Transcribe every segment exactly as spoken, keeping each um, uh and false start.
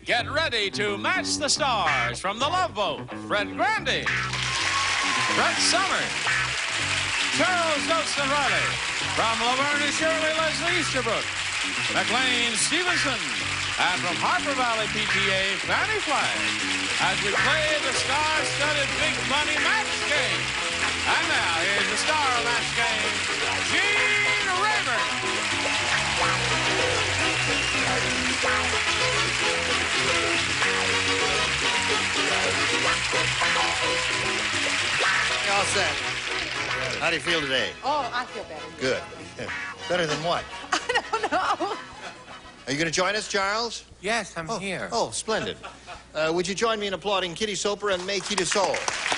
Get ready to match the stars from The Love Boat. Fred Grandy, Brett Summers, Charles Doston Riley. From Laverne and Shirley, Leslie Easterbrook, McLean Stevenson, and from Harper Valley P T A, Fanny Flagg, as we play the star-studded Big Money Match Game. And now, here's the star match game, Gene Rayburn. You're all set. How do you feel today? Oh, I feel better. Good. Better than what? I don't know. Are you going to join us, Charles? Yes, I'm oh. here. Oh, splendid. Uh, would you join me in applauding Kitty Soper and May Kitty Soul?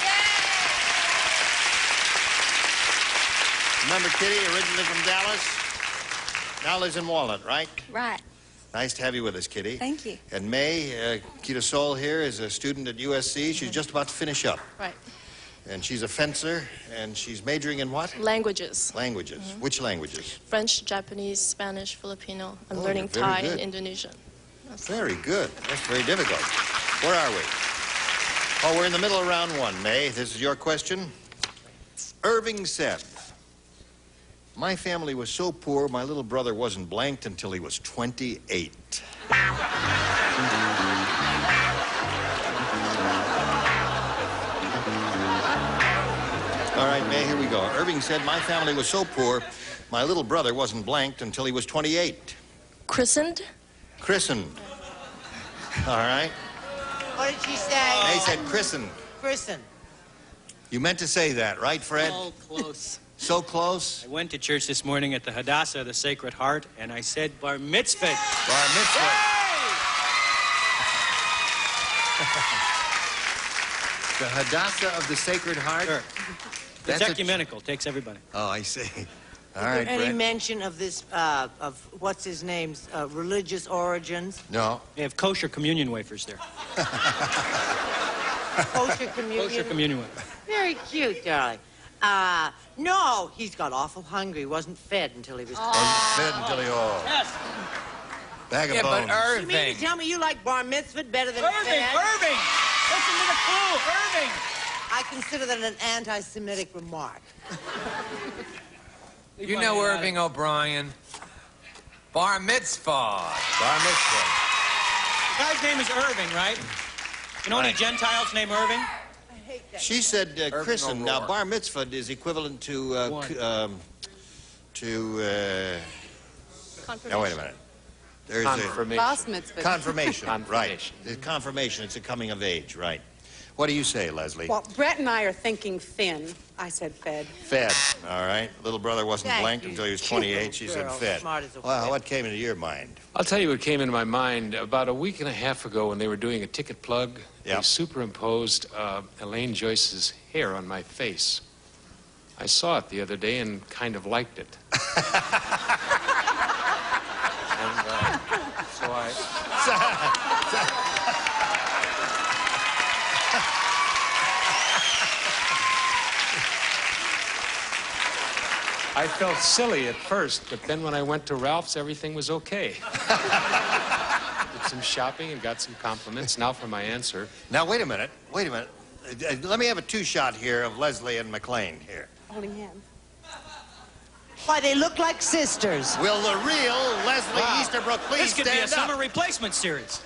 Remember Kitty, originally from Dallas, now lives in Walnut, right? Right. Nice to have you with us, Kitty. Thank you. And May, uh, Kitty Soul here, is a student at U S C. She's just about to finish up. Right. And she's a fencer, and she's majoring in what? Languages. Languages. Mm-hmm. Which languages? French, Japanese, Spanish, Filipino. I'm oh, learning Thai good. and Indonesian. That's very good. That's very difficult. Where are we? Oh, we're in the middle of round one, May. This is your question. Irving said, my family was so poor, my little brother wasn't blanked until he was twenty-eight. All right, May, here we go. Irving said, my family was so poor, my little brother wasn't blanked until he was twenty-eight. Christened? Christened. All right. What did she say? May said christened. Christened. You meant to say that, right, Fred? Oh, close. So close? I went to church this morning at the Hadassah of the Sacred Heart, and I said bar mitzvah. Bar mitzvah. The Hadassah of the Sacred Heart? Sure. That's It's ecumenical. A... Takes everybody. Oh, I see. All Is right, there any Brett. mention of this, uh, of what's his name's uh, religious origins? No. They have kosher communion wafers there. Kosher communion? Kosher communion wafers. Very cute, darling. Uh, no, he's got awful hungry. He wasn't fed until he was... Oh. Wasn't fed until he... Oh. Yes. Bag of yeah, bones. but Irving... You mean to tell me you like bar mitzvah better than Irving! fed? Irving! Listen to the clue! Irving! I consider that an anti-Semitic remark. You know Irving O'Brien. Bar mitzvah. Bar mitzvah. The guy's name is Irving, right? You know any Gentiles named Irving? I hate that. She said uh, Irving christened. Now, O'Rourke. bar mitzvah is equivalent to... Uh, What? c- um, to... Uh... Confirmation. Now, wait a minute. There's Confirmation. Bas mitzvah. a... Confirmation. Right. Confirmation. The confirmation. It's a coming of age, right. What do you say, Leslie? Well, Brett and I are thinking Finn. I said Fed. Fed. All right. Little brother wasn't Thank blanked you, until he was cute twenty-eight. She little said girl, fed. smart as a Well, whip. what came into your mind? I'll tell you what came into my mind. About a week and a half ago when they were doing a ticket plug, Yep. they superimposed uh, Elaine Joyce's hair on my face. I saw it the other day and kind of liked it. and uh, so I... I felt silly at first, but then when I went to Ralph's, everything was okay. Did some shopping and got some compliments. Now for my answer. Now, wait a minute. Wait a minute. Uh, uh, let me have a two-shot here of Leslie and McLean here. Holding hands. Why, they look like sisters. Will the real Leslie Wow. Easterbrook please This could be a stand summer up? replacement series.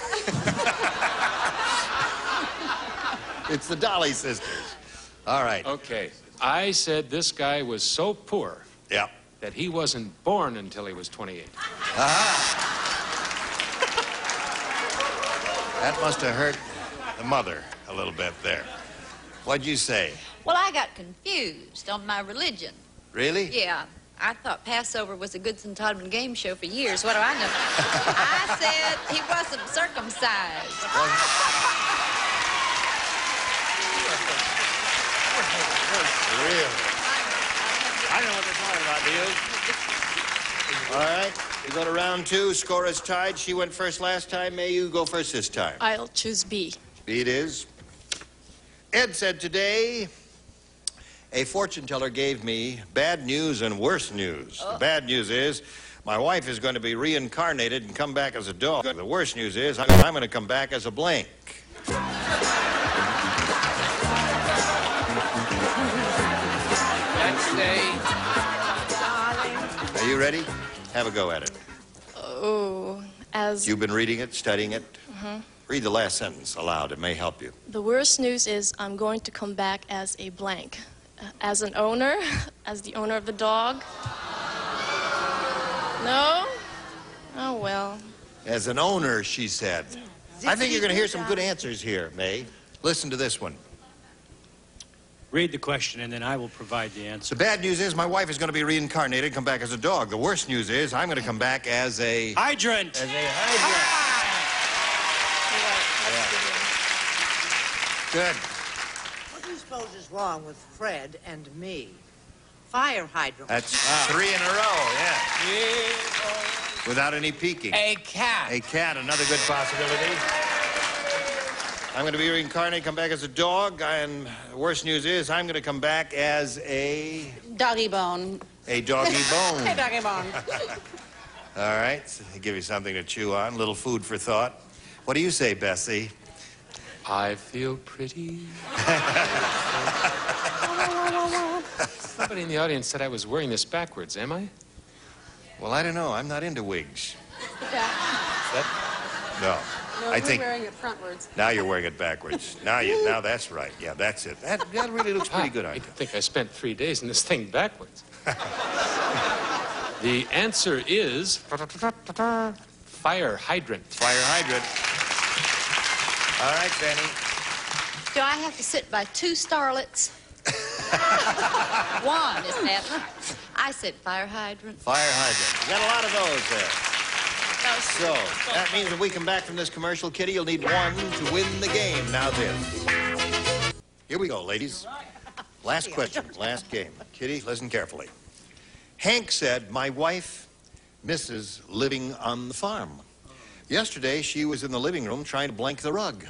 It's the Dolly sisters. All right. Okay. I said this guy was so poor Yeah. that he wasn't born until he was twenty-eight. That must have hurt the mother a little bit there. What'd you say? Well, I got confused on my religion. Really? Yeah, I thought Passover was a Goodson Todman game show for years. What do I know? I said he wasn't circumcised. Really? I know what they're talking about, do you? All right. We go to round two. Score is tied. She went first last time. May you go first this time? I'll choose B. B it is. Ed said today, a fortune teller gave me bad news and worse news. The bad news is My wife is going to be reincarnated and come back as a dog. The worst news is I'm, I'm going to come back as a blank. Next day. Are you ready? Have a go at it. Oh, as You've been reading it, studying it? Mm-hmm. Read the last sentence aloud. It may help you. the worst news is I'm going to come back as a blank. Uh, as an owner, as the owner of the dog. No? Oh, well. As an owner, she said. I think you're going to hear some good answers here, May. Listen to this one. Read the question, and then I will provide the answer. The bad news is my wife is going to be reincarnated and come back as a dog. The worst news is I'm going to come back as a... Hydrant. As a hydrant. Good. What do you suppose is wrong with Fred and me? Fire hydrant. That's three in a row, yeah. Without any peeking. A cat. A cat, another good possibility. I'm going to be reincarnated, come back as a dog, and the worst news is I'm going to come back as a... Doggy bone. A doggy bone. Hey, doggy bone. All right, so I'll give you something to chew on, a little food for thought. What do you say, Bessie? I feel pretty. Somebody in the audience said I was wearing this backwards, am I? Well, I don't know. I'm not into wigs. Yeah. No. No, I you're think wearing it frontwards. now you're wearing it backwards. Now you, now that's right. Yeah, that's it. That, that really looks pretty good on I you. think I spent three days in this thing backwards. The answer is fire hydrant. Fire hydrant. All right, Benny. Do I have to sit by two starlets? One is that. I said fire hydrant. Fire hydrant. You got a lot of those there. That was So, that means when we come back from this commercial, Kitty, you'll need one to win the game. Now this. Here we go, ladies. Last question, last game. Kitty, listen carefully. Hank said, my wife misses living on the farm. Yesterday, she was in the living room trying to blank the rug.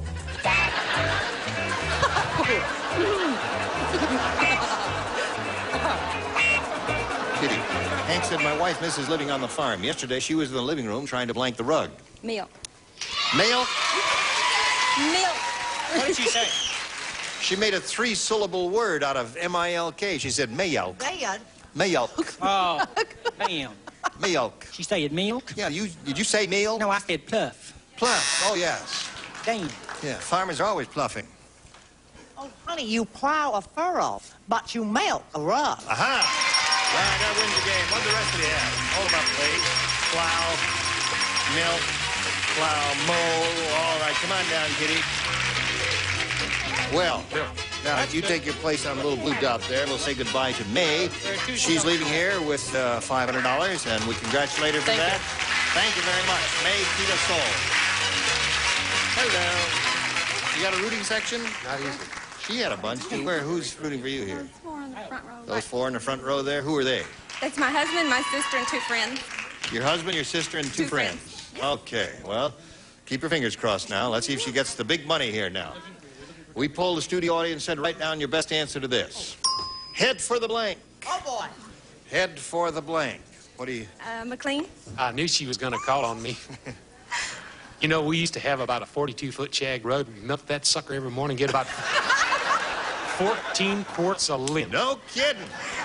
Kitty, Hank said, my wife misses living on the farm. Yesterday, she was in the living room trying to blank the rug. milk. Milk? Milk. What did she say? She made a three-syllable word out of M I L K. She said, milk. Dad, Milk. Oh, ma'am. Milk. She said milk? Yeah, you, did you say meal? No, I said puff. Pluff. Oh, yes. Damn. Yeah, farmers are always pluffing. oh, honey, you plow a furrow, but you milk a rug. Aha! Right, that wins the game. What the rest of you have? Hold them up, please. Plow, milk, plow, mow. All right, come on down, Kitty. Well, now you take your place on a little blue dot there. We'll say goodbye to May. She's leaving here with uh, five hundred dollars, and we congratulate her for Thank that. you. Thank you very much. May Kita Soul. Hello. You got a rooting section? Not easy. She had a bunch, too. Where? Who's rooting for you here? Those four in the front row. Those four in the front row there? Who are they? That's my husband, my sister, and two friends. Your husband, your sister, and two, Two friends. friends. Okay, well, keep your fingers crossed now. Let's see if she gets the big money here now. We polled the studio audience and said, write down your best answer to this. Head for the blank. Oh, boy. Head for the blank. What do you... Uh, McLean? I knew she was going to call on me. You know, we used to have about a forty-two foot shag rug. We'd milk that sucker every morning, get about fourteen quarts of lint. No kidding.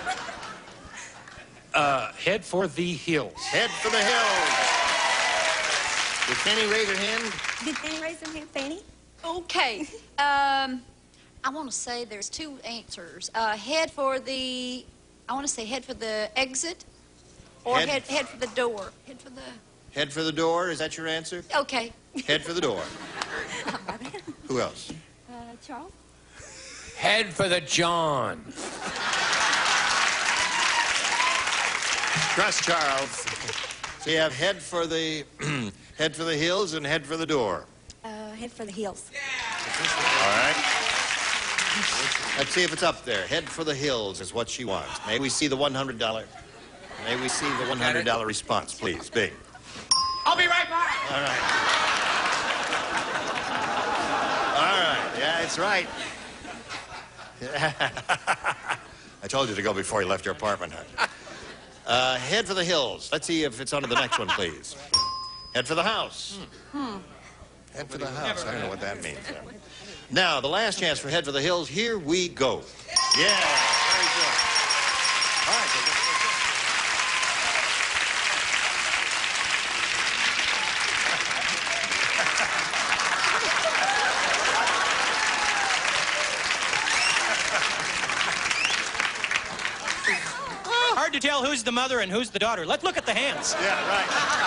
Uh, head for the hills. Head for the hills. Did Fanny raise her hand? Did Fanny raise her hand, Fanny? Okay. Um, I want to say there's two answers. Uh, head for the, I want to say head for the exit, or Head- head head for the door. Head for the. Head for the door, is that your answer? Okay. Head for the door. Who else? Uh, Charles? Head for the John. Trust Charles. So you have head for the head for the hills and head for the door. Uh, head for the hills. All right. Let's see if it's up there. Head for the hills is what she wants. May we see the one hundred dollar? May we see the one hundred dollar response, please? Big. I'll be right back. All right. All right. Yeah, it's right. I told you to go before you left your apartment, huh? Uh, head for the hills. Let's see if it's on to the next one, please. Head for the house. Hmm. Head for the house. I don't know what that means. Now, the last chance for head for the hills. Here we go. Yeah, very good. All right. Hard to tell who's the mother and who's the daughter. Let's look at the hands. Yeah, right.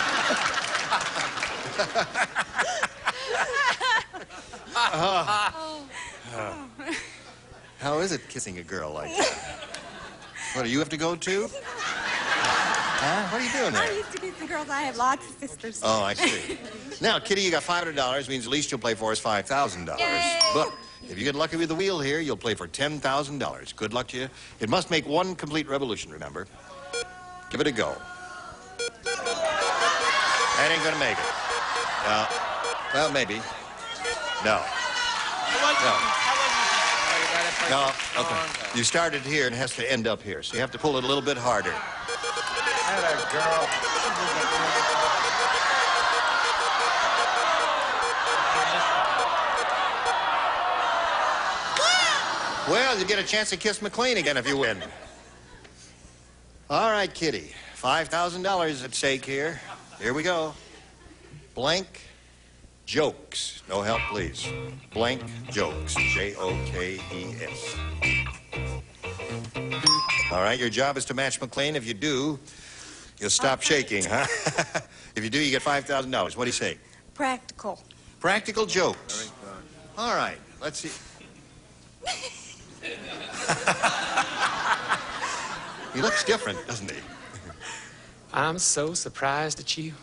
uh, uh, how is it kissing a girl like that? What, do you have to go too? Huh? What are you doing there? I used to kiss the girls. I have lots of sisters. Oh, I see. Now, Kitty, you got five hundred dollars, means the least you'll play for is five thousand dollars. But if you get lucky with the wheel here, you'll play for ten thousand dollars. Good luck to you. It must make one complete revolution, remember. Give it a go. That ain't gonna make it. No. Well, maybe. No. No. No, okay. You started here and it has to end up here, so you have to pull it a little bit harder. Atta girl. Well, you get a chance to kiss McLean again if you win. All right, Kitty. five thousand dollars at stake here. Here we go. Blank jokes. No help, please. Blank jokes. J O K E S. All right, your job is to match McLean. If you do, you'll stop shaking, huh? If you do, you get five thousand dollars. What do you say? Practical. Practical jokes. All right, let's see. He looks different, doesn't he? I'm so surprised at you.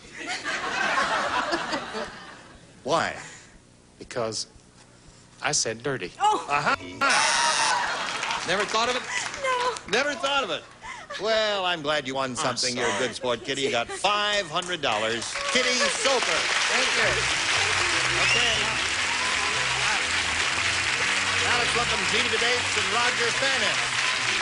Why? Because I said dirty. Oh. Uh-huh. Never thought of it? No. Never thought of it. Well, I'm glad you won something. You're a good sport, Kitty. You got five hundred dollars. Kitty Soper. Thank you. Okay. Now let's welcome Jeannie DeBates and Roger Faneff.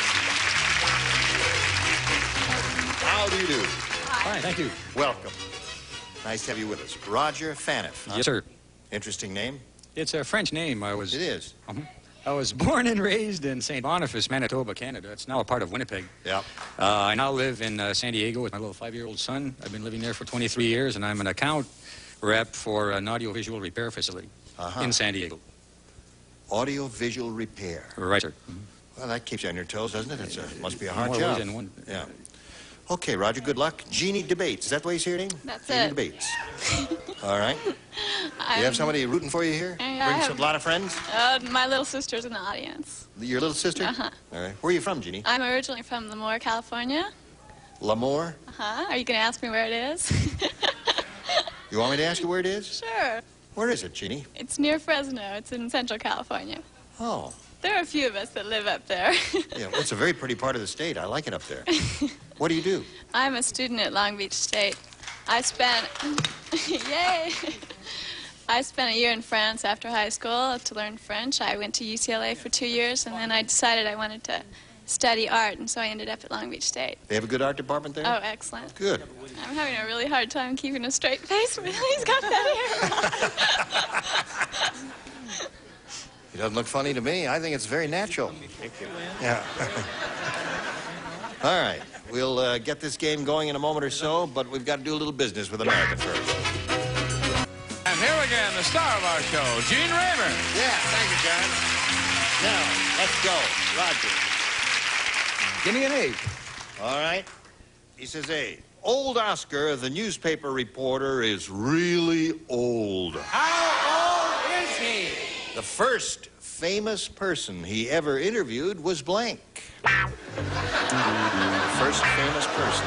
How do you do? Fine, thank you. Welcome. Nice to have you with us. Roger Faneff. Huh? Yes, sir. Interesting name. It's a French name. I was. It is. Uh-huh. I was born and raised in Saint Boniface, Manitoba, Canada. It's now a part of Winnipeg. Yeah. Uh, I now live in uh, San Diego with my little five-year-old son. I've been living there for twenty-three years, and I'm an account rep for an audiovisual repair facility Uh-huh. in San Diego. Audiovisual repair. Right, sir. Well, that keeps you on your toes, doesn't it? It's a, must be a hard More job. ways than one. Yeah. Okay, Roger, good luck. Jeannie DeBates. Is that the way you say your name? That's Jeannie it. DeBates. All right. Do you have somebody rooting for you here? Yeah, I Bring have- some, a lot of friends? Uh, my little sister's in the audience. Your little sister? Uh-huh. All right. Where are you from, Jeannie? I'm originally from Lemoore, California. Lemoore? Uh-huh. Are you going to ask me where it is? You want me to ask you where it is? Sure. Where is it, Jeannie? It's near Fresno. It's in Central California. Oh. There are a few of us that live up there. Yeah, well, it's a very pretty part of the state. I like it up there. What do you do? I'm a student at Long Beach State. I spent, yay! I spent a year in France after high school to learn French. I went to U C L A for two years, and then I decided I wanted to study art, and so I ended up at Long Beach State. They have a good art department there? Oh, excellent. Good. I'm having a really hard time keeping a straight face when he's got that hair on. It doesn't look funny to me. I think it's very natural. Thank you. Yeah. All right. We'll uh, get this game going in a moment or so, but we've got to do a little business with America first. And here again, the star of our show, Gene Raymer. Yeah, thank you, John. Now, let's go. Roger. Give me an eight. All right. He says eight. Old Oscar, the newspaper reporter, is really old. How old is he? The first famous person he ever interviewed was blank. The first famous person.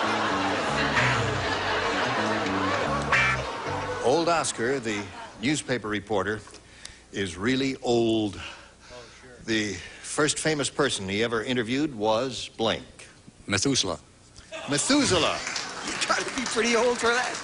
Old Oscar, the newspaper reporter, is really old. The first famous person he ever interviewed was blank. Methuselah. Methuselah. You gotta be pretty old for that.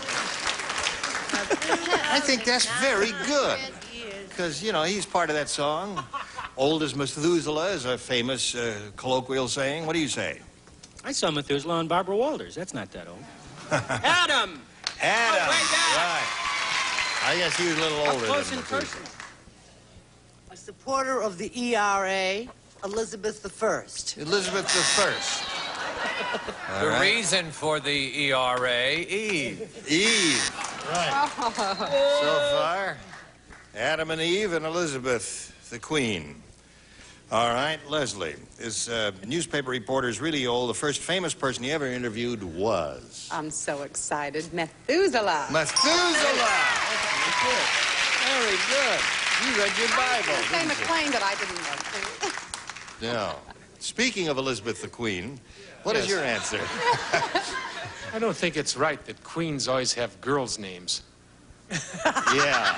I think that's very good. Because, you know, he's part of that song. Old as Methuselah is a famous uh, colloquial saying. What do you say? I saw Methuselah and Barbara Walters. That's not that old. Adam! Adam. Oh, way back. Right. I guess he was a little Up older close than and Methuselah. personal. A supporter of the E R A, Elizabeth the First. Elizabeth the First. The right. reason for the E R A, Eve. Eve. Right. So far, Adam and Eve and Elizabeth the Queen. All right, Leslie, this uh, newspaper reporter is really old. The first famous person he ever interviewed was... I'm so excited. Methuselah. Methuselah! Very good. You read your Bible, I was going to say didn't you? McLean, but I didn't want to. No. Speaking of Elizabeth the Queen, what is Yes. your answer? I don't think it's right that queens always have girls' names. Yeah.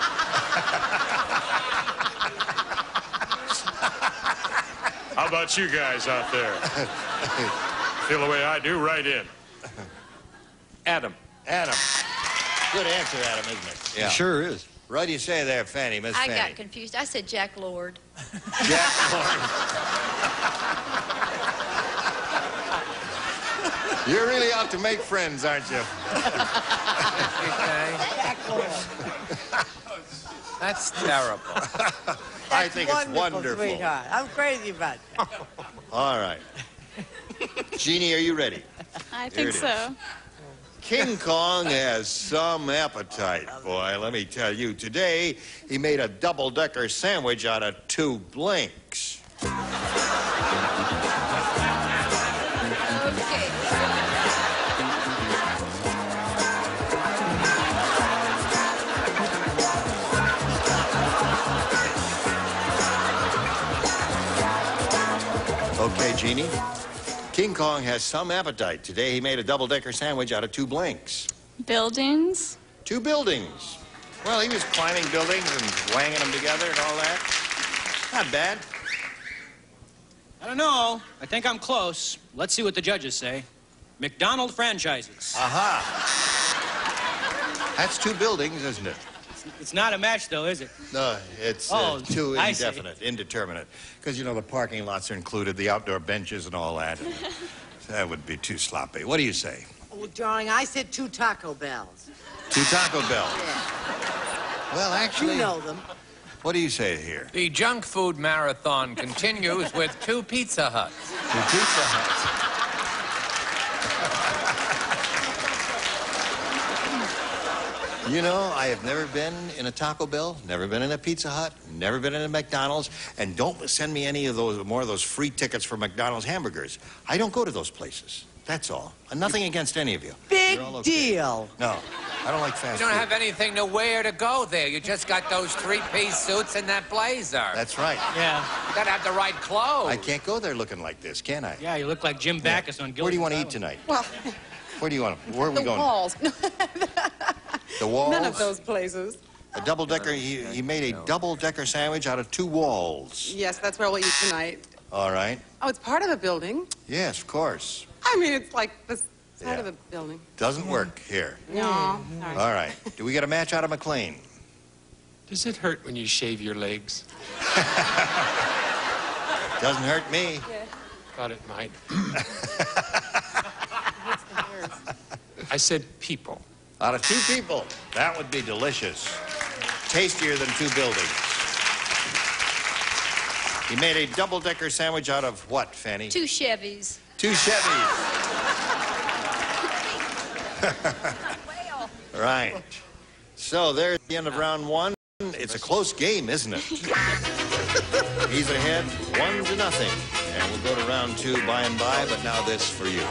How about you guys out there? Feel the way I do, right in. Adam. Adam. Good answer, Adam, isn't it? It sure is. Right you say there, Fanny, Miss I Fanny. got confused. I said Jack Lord. Jack Lord. You're really out to make friends, aren't you? Jack Lord. That's terrible. I think it's wonderful. Sweetheart. I'm crazy about it. All right. Jeannie, are you ready? I Here think it is. so. King Kong has some appetite, boy, let me tell you. Today, he made a double-decker sandwich out of two blinks. Okay. Okay, Jeannie. King Kong has some appetite. Today, he made a double-decker sandwich out of two blinks. Buildings. Two buildings. Well, he was climbing buildings and wanging them together and all that. Not bad. I don't know. I think I'm close. Let's see what the judges say. McDonald franchises. Aha. That's two buildings, isn't it? It's not a match, though, is it? No, it's Oh, uh, too I see. indefinite, indeterminate. Because, you know, the parking lots are included, the outdoor benches and all that. And that would be too sloppy. What do you say? Oh, darling, I said two Taco Bells. Two Taco Bell. Well, actually... You know them. What do you say here? The junk food marathon continues with two Pizza Huts. Two Pizza Huts. You know, I have never been in a Taco Bell, never been in a Pizza Hut, never been in a McDonald's, and don't send me any of those, more of those free tickets for McDonald's hamburgers. I don't go to those places. That's all. And nothing against any of you. Big You're all okay. deal. No, I don't like fast You don't food. have anything to wear to go there. You just got those three-piece suits and that blazer. That's right. Yeah. You gotta have the right clothes. I can't go there looking like this, can I? Yeah, you look like Jim Backus on Gilligan's Where do you want to eat Island. tonight? Well, Where do you want to? Where are we the going? walls. The walls? None of those places. A double-decker, he, he made a double-decker sandwich out of two walls. Yes, that's where we'll eat tonight. All right. Oh, it's part of a building. Yes, of course. I mean, it's like the side Yeah. of a building. Doesn't work here. No, sorry. All right. Do we get a match out of McLean? Does it hurt when you shave your legs? Doesn't hurt me. Thought it might. I said people. Out of two people. That would be delicious. Tastier than two buildings. He made a double-decker sandwich out of what, Fanny? Two Chevys. Two Chevys. Right. So there's the end of round one. It's a close game, isn't it? He's ahead, one to nothing. And we'll go to round two by and by, but now this for you.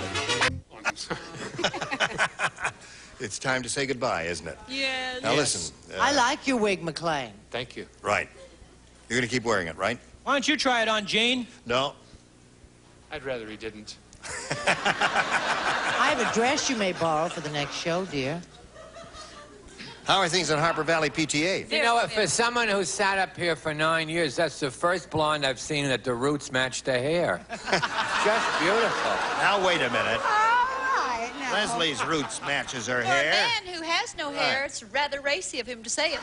It's time to say goodbye, isn't it? Yes. Now listen. uh, I like your wig, McLean. Thank you. Right. You're going to keep wearing it, right? Why don't you try it on, Jane? No. I'd rather he didn't. I have a dress you may borrow for the next show, dear. How are things in Harper Valley P T A? You know, for someone who's sat up here for nine years, that's the first blonde I've seen that the roots match the hair. Just beautiful. Now, wait a minute. All right, now. Leslie's roots matches her For a hair. man who has no hair, it's rather racy of him to say it.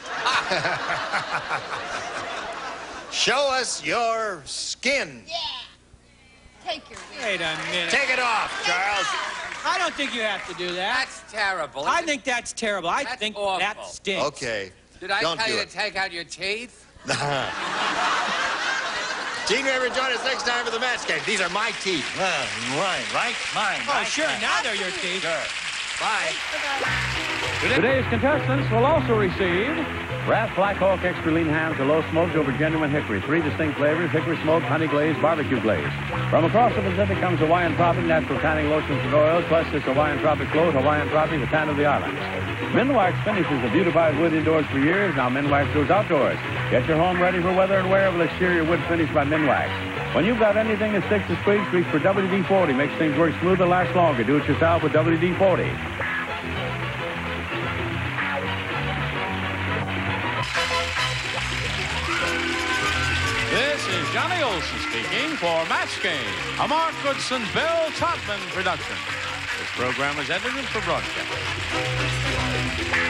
Show us your skin. Yeah. take your wig. Wait a minute. Take it off, Charles. I don't think you have to do that. That's terrible. I think that's terrible. I That's think awful. that stinks. Okay. Did I Don't tell do you it. to take out your teeth? Gene Raver, join us next time for the match game. These are my teeth. Well, right, right, mine. Oh, right, sure. right. Now they're your teeth. Sure. Bye. Today's contestants will also receive Wrath Black Hawk Extra Lean Hams, a low smoked over genuine hickory. Three distinct flavors: hickory smoked, honey glazed, barbecue glazed. From across the Pacific comes Hawaiian Tropic, natural tanning lotions and oils, plus this Hawaiian Tropic float, Hawaiian Tropic, the tan of the islands. Minwax finishes the beautified wood indoors for years. Now Minwax goes outdoors. Get your home ready for weather and wear of exterior wood finish by Minwax. When you've got anything that sticks to squeaks, reach for W D forty. Makes things work smoother, last longer. Do it yourself with W D forty. This is Johnny Olson speaking for Match Game, a Mark Goodson, Bill Todman production. This program is edited for broadcast.